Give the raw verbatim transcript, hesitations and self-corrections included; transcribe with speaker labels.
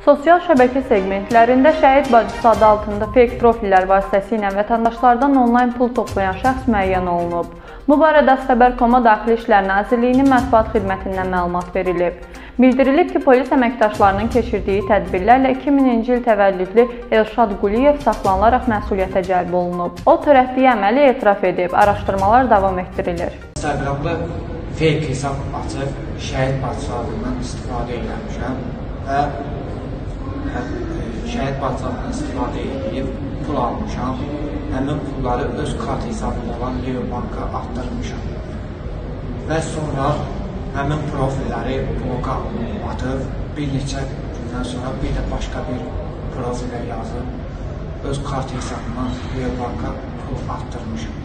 Speaker 1: Sosial şəbəkə segmentlərində şəhid bacısı adı altında fake profillər vasitəsilə vətəndaşlardan onlayn pul toplayan şəxs müəyyən olunub. Bu barədə Xəbər nöqtə com-a Daxili İşlər Nazirliyinin mətbuat xidmətindən məlumat verilib. Bildirilib ki, polis əməkdaşlarının keçirdiyi tədbirlərlə iki mininci il təvəllüdlü Elşad Quliyev saxlanılaraq məsuliyyətə cəlb olunub. O, törətdiyi əməli etiraf edib, araşdırmalar davam etdirilir.
Speaker 2: Instagramda fake hesab açıb, şəhid bacısı adından istifadə eləmişəm və şəhid bacısı adından istifadə edib, pul almışam. Həmin pulları öz kart hesabında olan Leo Banka atdırmışam. Və sonra həmin profilləri bloqa atıb, bir neçə gündən sonra bir də başqa bir profilə yazıb, öz kart hesabından Leo Banka pul atdırmışam.